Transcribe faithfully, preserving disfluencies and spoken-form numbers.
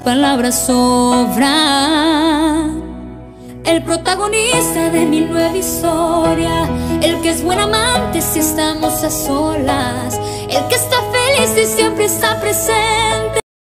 palabras sobran. El protagonista de mi nueva historia, el que es buen amante si estamos a solas, el que está feliz y siempre está presente,